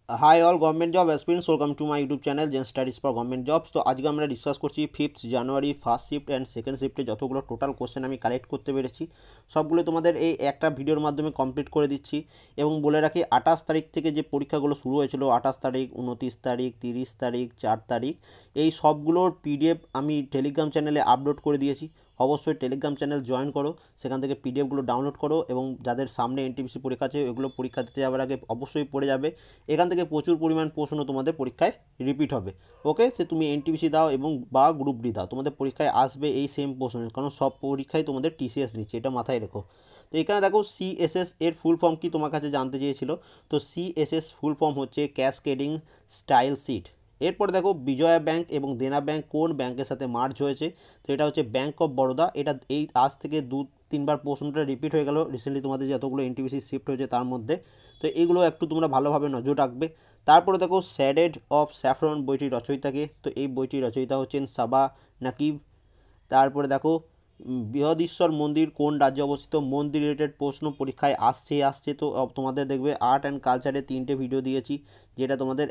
High all government job aspirants welcome to my YouTube channel gen studies for government jobs. तो आज আমরা discuss করছি 5th জানুয়ারি first shift and second শিফটে যতগুলো টোটাল কোশ্চেন আমি কালেক্ট করতে পেরেছি সবগুলো তোমাদের এই একটা ভিডিওর মাধ্যমে কমপ্লিট করে দিচ্ছি। এবং বলে রাখি 28 তারিখ থেকে যে পরীক্ষাগুলো শুরু হয়েছিল 28 তারিখ 29 তারিখ 30 তারিখ 4 তারিখ এই সবগুলোর পিডিএফ আমি টেলিগ্রাম চ্যানেলে আপলোড করে দিয়েছি। অবশ্যই টেলিগ্রাম চ্যানেল জয়েন করো, সেখান থেকে পিডিএফগুলো ডাউনলোড করো এবং যাদের সামনে এনটিপিসি পরীক্ষা আছে এগুলো পরীক্ষা দিতে যাওয়ার আগে অবশ্যই পড়ে যাবে। এখান থেকে প্রচুর পরিমাণ প্রশ্ন তোমাদের পরীক্ষায় রিপিট হবে। ওকে, সে তুমি এনটিপিসি দাও এবং বা গ্রুপ ডি দাও, তোমাদের পরীক্ষায় আসবে এই সেম প্রশ্ন, কারণ সব পরীক্ষায় তোমাদের টিসিএস নিচ্ছে, এটা মাথায় রেখো। তো এখানে দেখো সিএসএস এর ফুল ফর্ম কি তোমার কাছে জানতে চেয়েছিল। তো সিএসএস ফুল ফর্ম হচ্ছে ক্যাসকেডিং স্টাইল সিট। এরপরে দেখো বিজয়া ব্যাংক এবং দেনা ব্যাংক কোন ব্যাংকের সাথে মার্জ হয়েছে। তো এটা হচ্ছে ব্যাংক অফ বরোদা। এটা এই আজ থেকে 2-3বার প্রশ্নটা রিপিট হয়ে গেল রিসেন্টলি তোমাদের যতগুলো এনটিপিসি শিফট হয়েছে তার মধ্যে। তো এগুলো একটু তোমরা ভালোভাবে নজর রাখবে। তারপরে দেখো শ্যাডেড অফ স্যাফরন বইটির রচয়িতাকে। তো এই বইটির রচয়িতা হচ্ছেন সাবা নাকিব। তারপরে দেখো বৃহদীশ্বর মন্দির কোন রাজ্যে অবস্থিত। মন্দির রিলেটেড প্রশ্ন পরীক্ষায় আসছে। তো তোমাদের দেখবে আর্ট অ্যান্ড কালচারে 3টে ভিডিও দিয়েছি, যেটা তোমাদের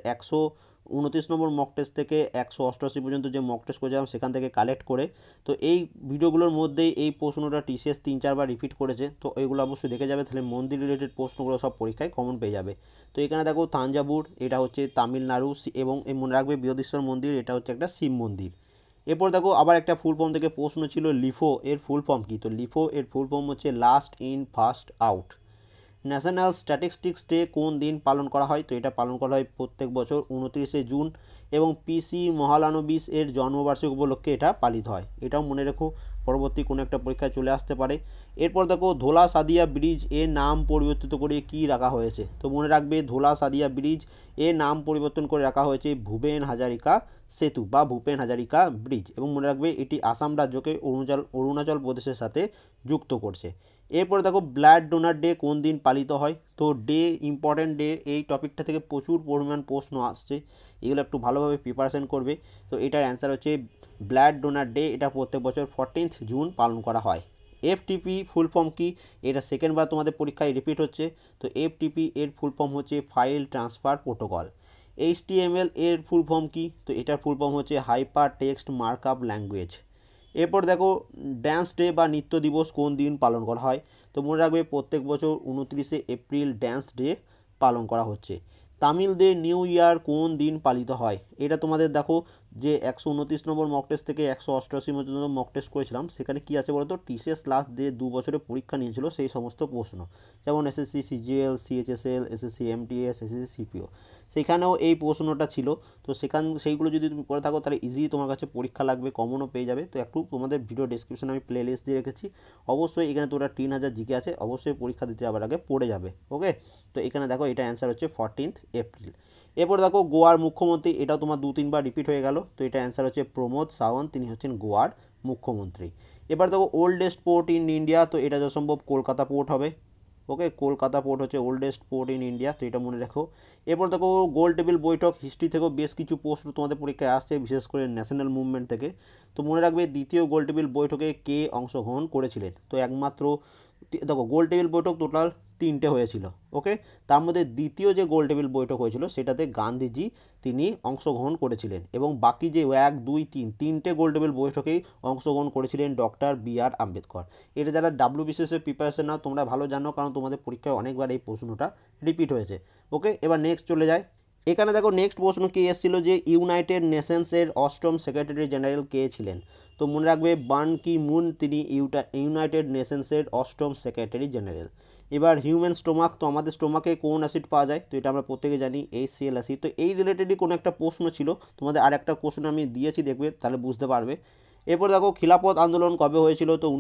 129 নম্বর মক টেস্ট থেকে 188 পর্যন্ত যে মক টেস্ট করেছিলাম সেখান থেকে কালেক্ট করে। তো এই ভিডিওগুলোর মধ্যেই এই প্রশ্নটা টিসিএস 3-4বার রিপিট করেছে, তো এইগুলো অবশ্যই দেখে যাবে, তাহলে মন্দির রিলেটেড প্রশ্নগুলো সব পরীক্ষায় কমন পেয়ে যাবে। তো এখানে দেখো তাঞ্জাবুর, এটা হচ্ছে তামিলনাড়ু, এবং মনে রাখবে বৃহদীশ্বর মন্দির এটা হচ্ছে একটা শিব মন্দির। এরপর দেখো আবার একটা ফুল ফর্ম থেকে প্রশ্ন ছিল লিফো এর ফুল ফর্ম কী। তো লিফো এর ফুল ফর্ম হচ্ছে last in first out. National statistics day কোন দিন পালন করা হয়। তো এটা পালন করা হয় প্রত্যেক বছর 29শে জুন, এবং পিসি মহালানোবিস এর জন্মবার্ষিকী উপলক্ষে এটা পালিত হয়। এটাও মনে রেখো, পরবর্তী কোনো একটা পরীক্ষায় চলে আসতে পারে। এরপর দেখো ধোলা সাদিয়া ব্রিজ এর নাম পরিবর্তিত করে কি রাখা হয়েছে। তো মনে রাখবে ধোলা সাদিয়া ব্রিজ এর নাম পরিবর্তন করে রাখা হয়েছে ভূপেন হাজারিকা সেতু বা ভূপেন হাজারিকা ব্রিজ, এবং মনে রাখবে এটি আসাম রাজ্যকে অরুণাচল প্রদেশের সাথে যুক্ত করছে। এরপরে দেখো ব্লাড ডোনার ডে কোন দিন পালিত হয়। তো ডে ইম্পর্ট্যান্ট ডে, এই টপিকটা থেকে প্রচুর পরিমাণ প্রশ্ন আসছে, এগুলো একটু ভালোভাবে প্রিপারেশন করবে। তো এটার অ্যান্সার হচ্ছে ব্লাড ডোনার ডে, এটা প্রত্যেক বছর 14th জুন পালন করা হয়। এফটিপি ফুল ফর্ম কি, এটা সেকেন্ডবার তোমাদের পরীক্ষায় রিপিট হচ্ছে। তো এফটিপি এর ফুল ফর্ম হচ্ছে ফাইল ট্রান্সফার প্রোটোকল। এইচটিএমএল এর ফুল ফর্ম কি। তো এটার ফুল ফর্ম হচ্ছে হাইপার টেক্সট মার্কআপ ল্যাঙ্গুয়েজ। এরপর দেখো ড্যান্স ডে বা নৃত্য দিবস কোন দিন পালন করা হয়। তো মনে রাখবে প্রত্যেক বছর 29শে এপ্রিল ড্যান্স ডে পালন করা হচ্ছে। তামিলদের নিউ ইয়ার কোন দিন পালিত হয়। এটা তোমাদের দেখো যে 129 নম্বর মক টেস্ট থেকে 188 পর্যন্ত মক টেস্ট করেছিলাম, সেখানে কি আছে বলতো, টিসিএস লাস্ট যে 2 বছরে পরীক্ষা নিয়েছিল সেই সমস্ত প্রশ্ন, যেমন SSC CGL, CHSL, SSC MTS, SSC CPO, সেখানেও এই প্রশ্নটা ছিল। তো সেইগুলো যদি তুমি করে থাকো তাহলে ইজি তোমার কাছে পরীক্ষা লাগবে, কমনও পেয়ে যাবে। তো একটু তোমাদের ভিডিও ডেসক্রিপশনে আমি প্লে লিস্ট দিয়ে রেখেছি, অবশ্যই এখানে তোরা 3000 জিকে আছে, অবশ্যই পরীক্ষা দিতে যাওয়ার আগে পড়ে যাবে। ওকে, তো এখানে দেখো এটা অ্যান্সার হচ্ছে 14th এপ্রিল। এরপর দেখো গোয়ার মুখ্যমন্ত্রী, এটাও তোমার 2-3বার রিপিট হয়ে গেল। তো এটা অ্যান্সার হচ্ছে প্রমোদ সাওয়ান্ত, তিনি হচ্ছেন গোয়ার মুখ্যমন্ত্রী। এবার দেখো ওল্ডেস্ট পোর্ট ইন ইন্ডিয়া, তো এটা যথাসম্ভব কলকাতা পোর্ট হবে। ওকে, কলকাতা পোর্ট হচ্ছে ওল্ডেস্ট পোর্ট ইন ইন্ডিয়া, তো এটা মনে রাখো। এরপর দেখো গোল টেবিল বৈঠক, হিস্ট্রি থেকেও বেশ কিছু প্রশ্ন তোমাদের পরীক্ষায় আসছে, বিশেষ করে ন্যাশনাল মুভমেন্ট থেকে। তো মনে রাখবে দ্বিতীয় গোল টেবিল বৈঠকে কে অংশগ্রহণ করেছিলেন। তো একমাত্র দেখো গোল টেবিল বৈঠক টোটাল 3টে হয়েছিল। ওকে, তার মধ্যে দ্বিতীয় যে গোল টেবিল বৈঠক হয়েছিল সেটাতে গান্ধীজি তিনি অংশগ্রহণ করেছিলেন, এবং বাকি যে 1, 2, 3টে গোল টেবিল বৈঠকেই অংশগ্রহণ করেছিলেন ডক্টর বি.আর. আম্বেদকর। এটা যারা ডাব্লিউবিসিএসের প্রিপারেশন নাও তোমরা ভালো জানো, কারণ তোমাদের পরীক্ষায় অনেকবার এই প্রশ্নটা রিপিট হয়েছে। ওকে, এবার নেক্সট চলে যায়। এখানে দেখো নেক্সট প্রশ্ন কি এসেছিল যে ইউনাইটেড নেশনসের 8ম সেক্রেটারি জেনারেল কে ছিলেন। তো মনে রাখবে বান কি মুন, তিনি ইউনাইটেড নেশনসের 8ম সেক্রেটারি জেনারেল। এবার হিউম্যান স্টোমাক, তো আমাদের স্টোমাকে কোন অ্যাসিড পাওয়া যায়। তো এটা আমরা প্রত্যেকে জানি HCl অ্যাসিড। তো এই রিলেটেডই কোনো একটা প্রশ্ন ছিল, তোমাদের আর একটা কোশ্চেন আমি দিয়েছি, দেখবে তাহলে বুঝতে পারবে। এরপর দেখো খিলাফত আন্দোলন কবে হয়েছিল। তো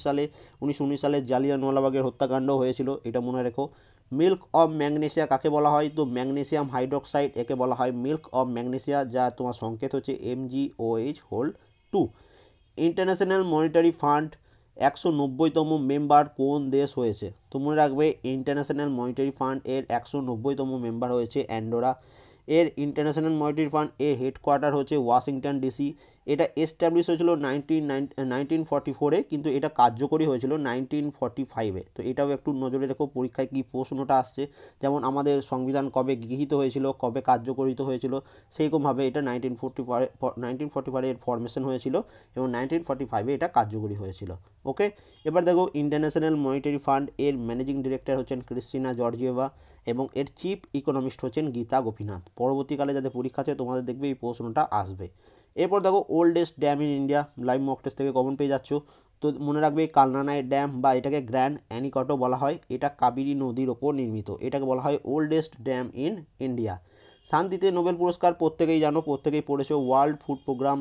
1919 সালে জালিয়ানওয়ালাবাগের হত্যাকাণ্ড হয়েছিল, এটা মনে রেখো। মিল্ক অফ ম্যাগনেসিয়া কাকে বলা হয়। তো ম্যাগনেসিয়াম হাইড্রোক্সাইড, একে বলা হয় মিল্ক অফ ম্যাগনেসিয়া, যা তোমার সংকেত হচ্ছে MgOH2। ইন্টারন্যাশনাল মনিটারি ফান্ড 190তম মেম্বার কোন দেশ হয়েছে। তো মনে রাখবে ইন্টারন্যাশনাল মনিটারি ফান্ড এর 190তম মেম্বার হয়েছে অ্যান্ডোরা। এর ইন্টারন্যাশনাল মনিটারি ফান্ড এর হেডকোয়ার্টার হচ্ছে ওয়াশিংটন ডিসি। এটা এস্টাবলিশ হয়েছিল 1944-এ, কিন্তু এটা কার্যকরী হয়েছিল 1945-এ। তো এটাও একটু নজরে রেখো, পরীক্ষায় কী প্রশ্নটা আসছে, যেমন আমাদের সংবিধান কবে গৃহীত হয়েছিল, কবে কার্যকরিত হয়েছিল, সেইরকমভাবে এটা 1945 এর ফরমেশন হয়েছিল এবং 1945-এ এটা কার্যকরী হয়েছিল। ওকে, এবার দেখো ইন্টারন্যাশনাল মনিটারি ফান্ড এর ম্যানেজিং ডিরেক্টর হচ্ছেন ক্রিস্টিনা জর্জিয়েভা এবং এর চিফ ইকোনমিস্ট হচ্ছেন গীতা গোপীনাথ। পরবর্তীকালে যাদের পরীক্ষা আছে তোমাদের দেখবে এই প্রশ্নটা আসবে। এরপর দেখো oldest dam in India, live mock test থেকে কমন পেয়ে যাচ্ছ। তো মনে রাখবে কালনানাই ড্যাম বা এটাকে গ্র্যান্ড অ্যানিকটও বলা হয়, এটা কাবেরী নদীর ওপর নির্মিত, এটাকে বলা হয় ওল্ডেস্ট ড্যাম ইন ইন্ডিয়া। শান্তিতে নোবেল পুরস্কার প্রত্যেকেই জানো, প্রত্যেকেই পড়েছো, world food programme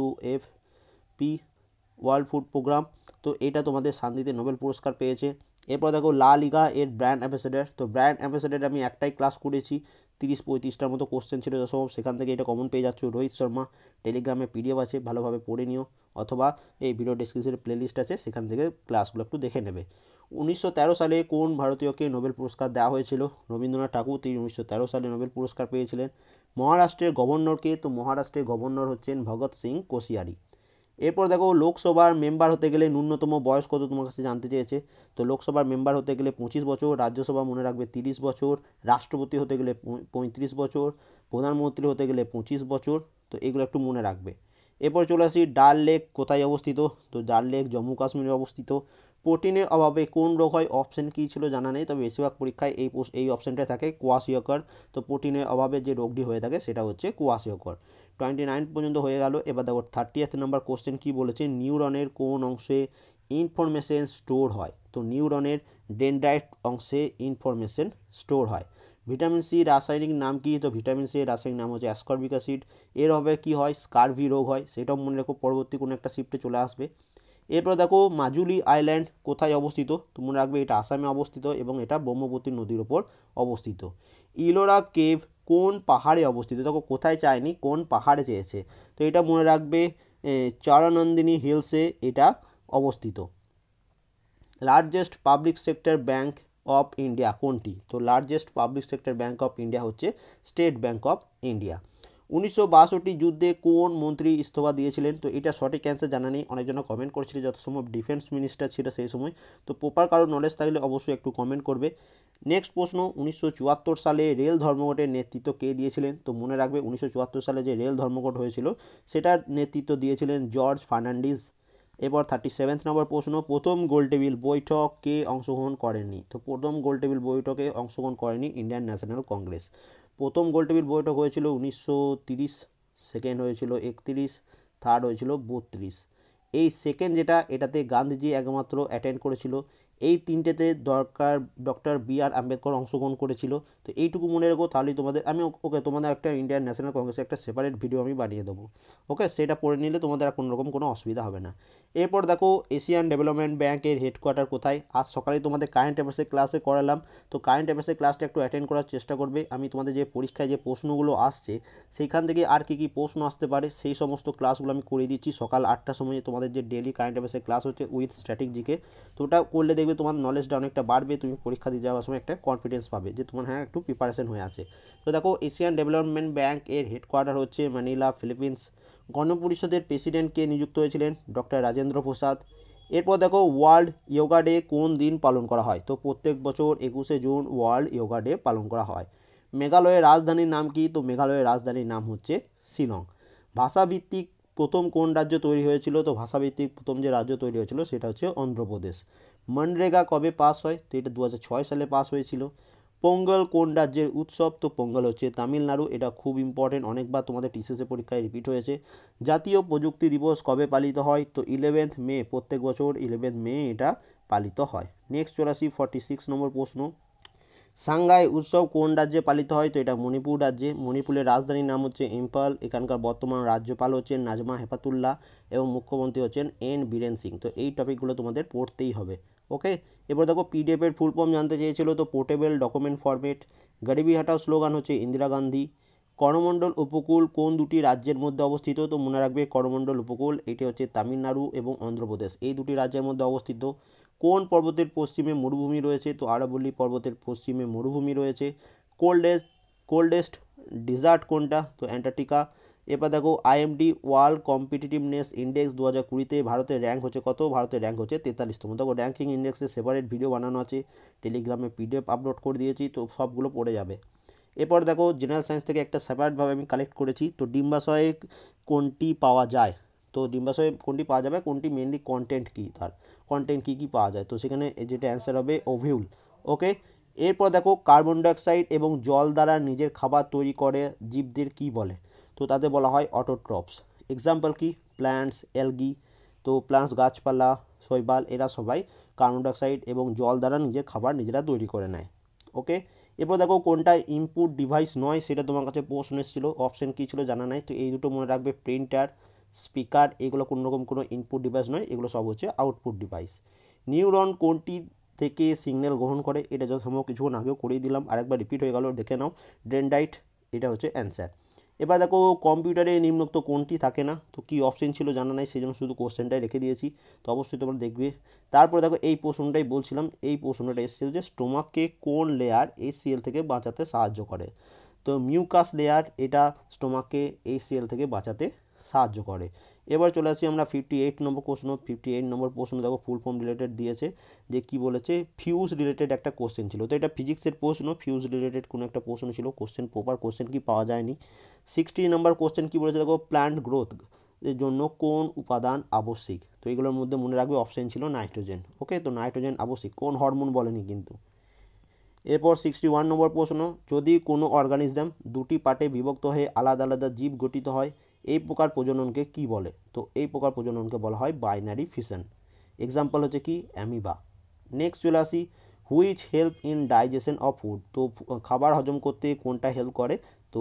WFP, world food programme. তো এটা তোমাদের শান্তিতে নোবেল পুরস্কার পেয়েছে। এরপর দেখো লা লিগা এর ব্র্যান্ড অ্যাম্বাসেডার। তো ব্র্যান্ড অ্যাম্বাসেডার আমি একটাই ক্লাস করেছি, 30-35টার মতো কোশ্চেন ছিল যখন, সেখান থেকে এটা কমন পেয়ে যাচ্ছ। রোহিত শর্মা, টেলিগ্রামে PDF আছে, ভালোভাবে পড়ে নিও, অথবা এই ভিডিও ডেসক্রিপশনে প্লেলিস্ট আছে, সেখান থেকে ক্লাসগুলো একটু দেখে নেবে। 1913 সালে কোন ভারতীয়কে নোবেল পুরস্কার দেওয়া হয়েছিল? রবীন্দ্রনাথ ঠাকুর, তিনি 1913 সালে নোবেল পুরস্কার পেয়েছিলেন। মহারাষ্ট্রের গভর্নরকে? তো মহারাষ্ট্রের গভর্নর হচ্ছেন ভগৎ সিং কোশিয়ারি। এরপর দেখো লোকসভার মেম্বার হতে গেলে ন্যূনতম বয়স কত তোমার কাছে জানতে চেয়েছে। তো লোকসভার মেম্বার হতে গেলে 25 বছর, রাজ্যসভা মনে রাখবে 30 বছর, রাষ্ট্রপতি হতে গেলে 35 বছর, প্রধানমন্ত্রী হতে গেলে 25 বছর। তো এগুলো একটু মনে রাখবে। এরপর চলে আসি ডাল লেক কোথায় অবস্থিত? তো ডাল লেক জম্মু কাশ্মীরে অবস্থিত। প্রোটিনের অভাবে কোন রোগ হয়? অপশান কী ছিল জানা নেই, তবে বেশিরভাগ পরীক্ষায় এই অপশানটাই থাকে, কোয়াশিয়কর। তো প্রোটিনের অভাবে যে রোগটি হয়ে থাকে সেটা হচ্ছে কোয়াশিয়কর। 29 পর্যন্ত হয়ে গেল। এবার দেখো 30th নাম্বার কোশ্চেন কী বলেছে, নিউরনের কোন অংশে ইনফরমেশন স্টোর হয়? তো নিউরনের ডেনড্রাইট অংশে ইনফরমেশন স্টোর হয়। ভিটামিন সি রাসায়নিক নাম কি? তো ভিটামিন সি এর রাসায়নিক নাম হচ্ছে অ্যাসকর্বিক অ্যাসিড। এর অভাবে কী হয়? স্কারভি রোগ হয়, সেটাও মনে রেখো, পরবর্তী কোনো একটা শিফটে চলে আসবে। এরপর দেখো মাজুলি আইল্যান্ড কোথায় অবস্থিত? তো মনে রাখবে এটা আসামে অবস্থিত এবং এটা ব্রহ্মপুত্র নদীর ওপর অবস্থিত। ইলোরা কেভ কোন পাহাড়ে অবস্থিত? দেখো কোথায় চায়নি, কোন পাহাড়ে চেয়েছে। তো এটা মনে রাখবে চারানন্দিনী হিলসে এটা অবস্থিত। Largest public sector bank of India কোনটি? তো largest public sector bank of India হচ্ছে স্টেট ব্যাঙ্ক অফ ইন্ডিয়া। 1962 যুদ্ধে কোন মন্ত্রী ইস্তফা দিয়েছিলেন? তো এটা সঠিক অ্যান্সার জানা নেই, অনেকজন কমেন্ট করেছিল, যত সময় ডিফেন্স মিনিস্টার ছিল সেই সময়। তো প্রপার কারো নলেজ থাকলে অবশ্যই একটু কমেন্ট করবে। নেক্সট প্রশ্ন, 1974 সালে রেল ধর্মঘটের নেতৃত্ব কে দিয়েছিলেন? তো মনে রাখবে 1974 সালে যে রেল ধর্মঘট হয়েছিল সেটার নেতৃত্ব দিয়েছিলেন জর্জ ফার্নান্ডিজ। এবার 37 নম্বর প্রশ্ন, প্রথম গোলটেবিল বৈঠক কে অংশগ্রহণ করেননি? তো প্রথম গোলটেবিল বৈঠকে অংশগ্রহণ করেনি ইন্ডিয়ান ন্যাশনাল কংগ্রেস। প্রথম গোলটেবিল বৈঠক হয়েছিল 1930, সেকেন্ড হয়েছিল 31, থার্ড হয়েছিল 32। এই সেকেন্ড যেটা, এটাতে গান্ধীজি একমাত্র অ্যাটেন্ড করেছিল। এই তিনটেতে ডক্টর BR আম্বেদকর অংশগ্রহণ করেছিল। তো এইটুকু মনে রেখো, তাহলেই তোমাদের তোমাদের একটা ইন্ডিয়ান ন্যাশনাল কংগ্রেসের একটা সেপারেট ভিডিও আমি বানিয়ে দেবো। ওকে, সেটা পড়ে নিলে তোমাদের আর কোনোরকম কোনো অসুবিধা হবে না। এরপর দেখো এশিয়ান ডেভেলপমেন্ট ব্যাঙ্কের হেডকোয়ার্টার কোথায়? আজ সকালে তোমাদের কারেন্ট অ্যাফেয়ার্সের ক্লাসে করালাম। তো কারেন্ট অ্যাফেয়ার্সের ক্লাসটা একটু অ্যাটেন্ড করার চেষ্টা করবে। আমি তোমাদের যে পরীক্ষায় যে প্রশ্নগুলো আসছে সেইখান থেকে আর কী কী প্রশ্ন আসতে পারে সেই সমস্ত ক্লাসগুলো আমি করে দিচ্ছি সকাল 8টার সময়। তোমাদের যে ডেলি কারেন্ট অ্যাফেয়ার্সের ক্লাস হচ্ছে উইথ স্ট্র্যাটেজিকে, তো ওটা করলে দেখবে তোমার নলেজটা অনেকটা বাড়বে, তুমি পরীক্ষা দিয়ে যাওয়ার সময় একটা কনফিডেন্স পাবে যে তোমার হ্যাঁ একটু প্রিপারেশন হয়ে আছে। তো দেখো এশিয়ান ডেভেলপমেন্ট ব্যাঙ্ক এর হেডকোয়ার্টার হচ্ছে ম্যানিলা, ফিলিপিন্স। গণপরিষদের প্রেসিডেন্ট কে নিযুক্ত হয়েছিলেন? ডক্টর রাজেন্দ্র প্রসাদ। এরপর দেখো ওয়ার্ল্ড ইয়োগা ডে কোন দিন পালন করা হয়? তো প্রত্যেক বছর 21শে জুন ওয়ার্ল্ড ইয়োগা ডে পালন করা হয়। মেঘালয়ের রাজধানীর নাম কি? তো মেঘালয়ের রাজধানীর নাম হচ্ছে শিলং। ভাষাভিত্তিক প্রথম কোন রাজ্য তৈরি হয়েছিল? তো ভাষাভিত্তিক প্রথম যে রাজ্য তৈরি হয়েছিল সেটা হচ্ছে অন্ধ্রপ্রদেশ। মনরেগা কবে পাস হয়? তো এটা 2006 সালে পাস হয়েছিল। পোঙ্গল কোন রাজ্যের উৎসব? তো পোঙ্গল হচ্ছে তামিলনাড়ু। এটা খুব ইম্পর্টেন্ট, অনেকবার তোমাদের TCS পরীক্ষায় রিপিট হয়েছে। জাতীয় প্রযুক্তি দিবস কবে পালিত হয়? তো 11th মে, প্রত্যেক বছর 11th মে এটা পালিত হয়। নেক্সট চলে আসি 46 নম্বর প্রশ্ন, সাংগাই উৎসব কোন রাজ্যে পালিত হয়? তো এটা মণিপুর রাজ্যে। মণিপুরের রাজধানীর নাম হচ্ছে ইম্ফল। এখানকার বর্তমান রাজ্যপাল হচ্ছেন নাজমা হেপাতুল্লাহ এবং মুখ্যমন্ত্রী হচ্ছেন N বীরেন সিং। তো এই টপিকগুলো তোমাদের পড়তেই হবে। ওকে, এবার দেখো PDF এর ফুল ফর্ম জানতে চেয়েছিল, তো portable document format. Garibi Hatao slogan হচ্ছে ইন্দিরা গান্ধী। করমণ্ডল উপকূল কোন দুটি রাজ্যের মধ্যে অবস্থিত? তো মনে রাখবে করমণ্ডল উপকূল এটি হচ্ছে তামিলনাড়ু এবং অন্ধ্রপ্রদেশ, এই দুটি রাজ্যের মধ্যে অবস্থিত। কোন পর্বতের পশ্চিমে মরুভূমি রয়েছে? তো আরাবল্লী পর্বতের পশ্চিমে মরুভূমি রয়েছে। কোল্ডেস্ট ডিজার্ট কোনটা? তো অ্যান্টার্কটিকা। এবার দেখো আইএমডি ওয়ার্ল্ড কম্পিটিটিভনেস ইন্ডেক্স 2020-তে ভারতের র্যাঙ্ক হচ্ছে কত? ভারতের র্যাঙ্ক হচ্ছে 43তম। দেখো র্যাঙ্কিং ইন্ডেক্সে সেপারেট ভিডিও বানানো আছে, টেলিগ্রামে পিডিএফ আপলোড করে দিয়েছি, তো সবগুলো পড়ে যাবে। এরপর দেখো জেনারেল সায়েন্স থেকে একটা সেপারেটভাবে আমি কালেক্ট করেছি। তো ডিম্বাশয়ে কোনটি পাওয়া যায়? তো ডিম্বাশয়ে কোনটি পাওয়া যাবে, কোনটি মেনলি কন্টেন্ট কী, তার কন্টেন্ট কী কী পাওয়া যায়, তো সেখানে যেটা অ্যান্সার হবে ওভিউল। ওকে। এরপর দেখো কার্বন ডাইঅক্সাইড এবং জল দ্বারা নিজের খাবার তৈরি করে জীবদের কী বলে? তো তাদের বলা হয় অটোট্রপস। এক্সাম্পল কি? Plants, algae. তো প্ল্যান্টস গাছপালা, শৈবাল, এরা সবাই কার্বন ডাইঅক্সাইড এবং জল দ্বারা নিজের খাবার নিজেরা তৈরি করে নেয়। ওকে। এরপর দেখো কোনটা ইনপুট ডিভাইস নয়, সেটা তোমার কাছে প্রশ্ন এসেছিলো, অপশান কী ছিল জানা নাই। তো এই দুটো মনে রাখবে, প্রিন্টার, স্পিকার, এগুলো কোনো রকম কোনো ইনপুট ডিভাইস নয়, এগুলো সব হচ্ছে আউটপুট ডিভাইস। নিউরন কোনটি থেকে সিগন্যাল গ্রহণ করে? এটা যত সম্ভব কিছুক্ষণ আগেও করেই দিলাম, আরেকবার রিপিট হয়ে গেল, দেখে নাও। ডেনড্রাইট, এটা হচ্ছে অ্যান্সার। এবার দেখো কম্পিউটারে নিম্নোক্ত কোনটি থাকে না? তো কী অপশন ছিল জানা নাই, সেই জন্য শুধু কোশ্চেনটাই রেখে দিয়েছি, তো অবশ্যই তোমরা দেখবে। তারপর দেখো এই প্রশ্নটাই বলছিলাম, এই প্রশ্নটা এসেছিল যে স্টোমাককে কোন লেয়ার ACL থেকে বাঁচাতে সাহায্য করে? তো মিউকাস লেয়ার, এটা স্টোমাককে ACL থেকে বাঁচাতে সাহায্য করে। এবার চলে আসি আমরা 58 নম্বর প্রশ্ন। 58 নম্বর প্রশ্ন দেখো ফুল ফর্ম রিলেটেড দিয়েছে, যে কি বলেছে, ফিউজ রিলেটেড একটা কোশ্চেন ছিল। তো এটা ফিজিক্সের প্রশ্ন, ফিউজ রিলেটেড কোনো একটা প্রশ্ন ছিল, কোশ্চেন প্রপার কোশ্চেন কি পাওয়া যায়নি। 60 নম্বর কোশ্চেন কি বলেছে দেখো, প্ল্যান্ট গ্রোথ এর জন্য কোন উপাদান আবশ্যিক? তো এগুলোর মধ্যে মনে রাখবে অপশান ছিল নাইট্রোজেন। ওকে, তো নাইট্রোজেন আবশ্যিক, কোন হরমোন বলেনি কিন্তু। এরপর 61 নম্বর প্রশ্ন, যদি কোনো অর্গানিজম দুটি পার্টে বিভক্ত হয়ে আলাদা আলাদা জীব গঠিত হয়, এই প্রকার প্রজননকে কি বলে? তো এই প্রকার প্রজননকে বলা হয় বাইনারি ফিশন। এক্সাম্পল হচ্ছে কি? অ্যামিবা। নেক্সট চলে আসি, which help in digestion of food. তো খাবার হজম করতে কোনটা হেল্প করে? তো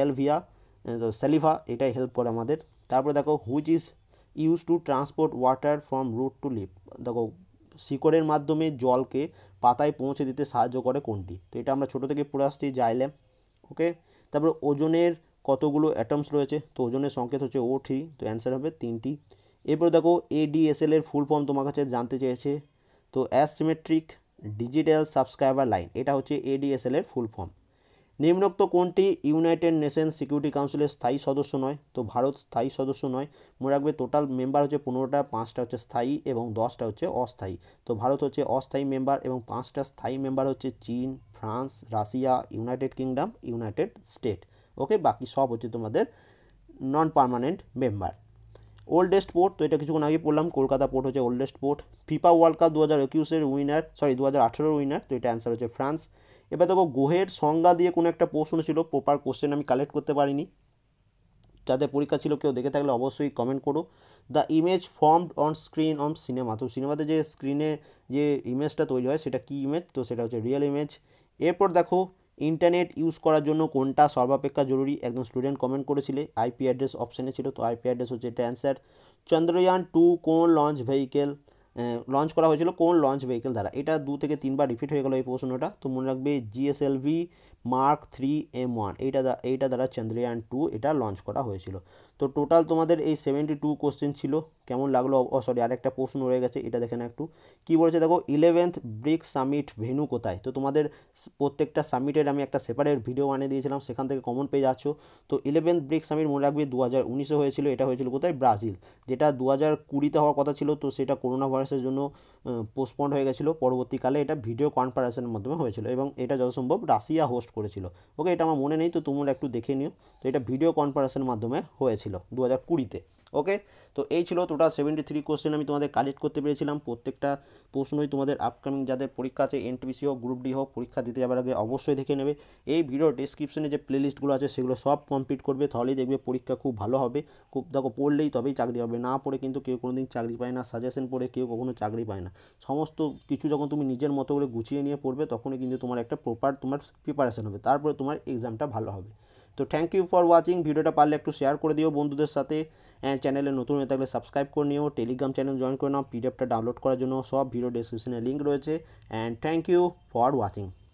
স্যালিভা, এটাই হেল্প করে আমাদের। তারপরে দেখো which is use to transport water from root to leaf. দেখো শিকড়ের মাধ্যমে জলকে পাতায় পৌঁছে দিতে সাহায্য করে কোনটি? তো এটা আমরা ছোটো থেকে পড়ে আসছি, জাইলেম। ওকে। তারপর ওজনের কতগুলো অ্যাটমস রয়েছে? তো ওজনের সংকেত হচ্ছে O3, তো অ্যান্সার হবে 3টি। এরপর দেখো ADSL এর ফুল ফর্ম তোমার কাছে জানতে চেয়েছে। তো অ্যাসিমেট্রিক ডিজিটাল সাবস্ক্রাইবার লাইন, এটা হচ্ছে ADSL এর ফুল ফর্ম। নিম্নোক্ত কোনটি ইউনাইটেড নেশনস সিকিউরিটি কাউন্সিলের স্থায়ী সদস্য নয়? তো ভারত স্থায়ী সদস্য নয়। মনে রাখবে টোটাল মেম্বার হচ্ছে 15টা, 5টা হচ্ছে স্থায়ী এবং 10টা হচ্ছে অস্থায়ী। তো ভারত হচ্ছে অস্থায়ী মেম্বার এবং 5টা স্থায়ী মেম্বার হচ্ছে চীন, France, Russia, United Kingdom, United State. Okay, বাকি সব হচ্ছে তোমাদের non permanent member. Oldest port, তো এটা কিছুক্ষণ আগে পড়লাম, কলকাতা পোর্ট হচ্ছে oldest port. FIFA world cup 2021-এর উইনার, 2018-এর উইনার, তো এটা অ্যান্সার হচ্ছে ফ্রান্স। এবার দেখো গ্রহের সংজ্ঞা দিয়ে কোনো একটা প্রশ্ন ছিল, প্রপার কোশ্চেন আমি কালেক্ট করতে পারিনি, যাদের পরীক্ষা ছিল কেউ দেখে থাকলে অবশ্যই কমেন্ট করো। The image formed on screen on cinema, তো সিনেমাতে যে স্ক্রিনে যে ইমেজটা তৈরি হয় সেটা কী ইমেজ? তো সেটা হচ্ছে রিয়েল ইমেজ। এরপর দেখো ইন্টারনেট ইউজ করার জন্য কোনটা সর্বাপেক্ষা জরুরি? একজন স্টুডেন্ট কমেন্ট করেছিলে, IP অ্যাড্রেস অপশানে ছিল, তো IP অ্যাড্রেস হচ্ছে এটা অ্যান্সার। চন্দ্রয়ান 2 কোন লঞ্চ ভেহিকেল লঞ্চ করা হয়েছিল, কোন লঞ্চ ভেহিকেল দ্বারা? এটা 2 থেকে 3বার রিপিট হয়ে গেল এই প্রশ্নটা, তো মনে রাখবে GSLV Mark 3 M1, এইটা দ্বারা চন্দ্রয়ান 2 এটা লঞ্চ করা হয়েছিল। তো টোটাল তোমাদের এই 72 কোশ্চেন ছিল। কেমন লাগলো? সরি, আরেকটা প্রশ্ন রয়ে গেছে, এটা দেখে না একটু। কী বলেছে দেখো, 11th ব্রিক্স সামিট ভেন্যু কোথায়? তো তোমাদের প্রত্যেকটা সামিটের আমি একটা সেপারেট ভিডিও বানিয়ে দিয়েছিলাম, সেখান থেকে কমন পেয়ে যাচ্ছ। তো 11th ব্রিক্স সামিট মনে রাখবে 2019-এ হয়েছিল, এটা হয়েছিল কোথায়? ব্রাজিল। যেটা 2020-তে হওয়ার কথা ছিল, তো সেটা করোনা ভাইরাসের জন্য পোস্টপন্ড হয়ে গেছিলো। পরবর্তীকালে এটা ভিডিও কনফারেন্সের মাধ্যমে হয়েছিল এবং এটা যত সম্ভব রাশিয়া হোস্ট করেছিল। ওকে, এটা আমার মনে নেই, তো তোমরা একটু দেখে নিও। তো এটা ভিডিও কনফারেন্সের মাধ্যমে হয়েছিল 2020-তে। ওকে, তো এই ছিল টোটাল 73 কোশ্চেন আমি তোমাদের কালেক্ট করতে পেরেছিলাম। প্রত্যেকটা প্রশ্নই তোমাদের আপকামিং যাদের পরীক্ষা আছে, NTPC হোক, গ্রুপ ডি হোক, পরীক্ষা দিতে যাবার আগে অবশ্যই দেখে নেবে। এই ভিডিও ডিসক্রিপশনে যে প্লেলিস্টগুলো আছে সেগুলো সব কমপ্লিট করবে, তাহলেই দেখবে পরীক্ষা খুব ভালো হবে। খুব দেখো, পড়লেই তবেই চাকরি হবে, না পড়ে কিন্তু কেউ কোনো দিন চাকরি পায় না, সাজেশন পড়ে কেউ কখনো চাকরি পায় না। সমস্ত কিছু যখন তুমি নিজের মতো করে গুছিয়ে নিয়ে পড়বে, তখনই কিন্তু তোমার একটা প্রপার তোমার প্রিপারেশন হবে, তারপরে তোমার এক্সামটা ভালো হবে। তো থ্যাংক ইউ ফর ওয়াচিং। ভিডিওটা পারলে একটু শেয়ার করে দিও বন্ধুদের সাথে, অ্যান্ড চ্যানেলে নতুন হয়ে থাকলে সাবস্ক্রাইব করে নিও, টেলিগ্রাম চ্যানেল জয়েন করে নাও, PDFটা ডাউনলোড করার জন্য সব ভিডিও ডেসক্রিপশনে লিঙ্ক রয়েছে। And thank you for watching.